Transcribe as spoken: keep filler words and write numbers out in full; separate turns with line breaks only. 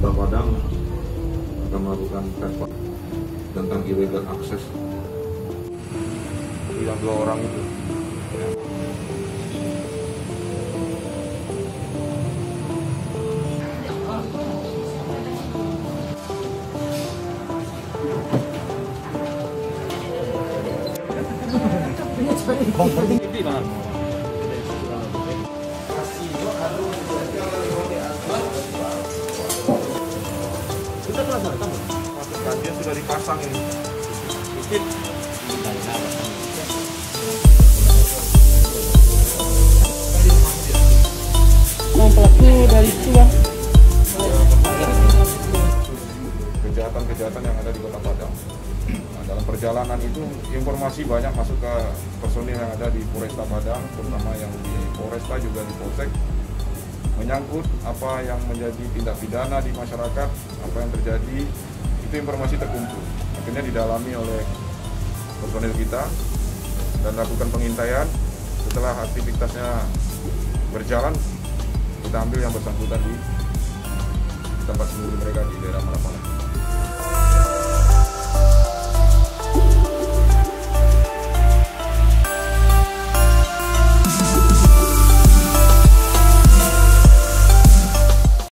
Polresta Padang akan melakukan perpah tentang illegal access yang dua orang itu. Ya. Dia sudah dipasang ini. Sedikit.
Pelaku dari itu bang.
Kejahatan-kejahatan yang ada di Kota Padang. Nah, dalam perjalanan itu informasi banyak masuk ke personil yang ada di Polresta Padang, terutama yang di Polresta juga di Polsek, menyangkut apa yang menjadi tindak pidana di masyarakat, apa yang terjadi, itu informasi terkumpul. Akhirnya didalami oleh personil kita dan lakukan pengintaian. Setelah aktivitasnya berjalan, kita ambil yang bersangkutan di tempat sembunyi mereka di daerah Malapala.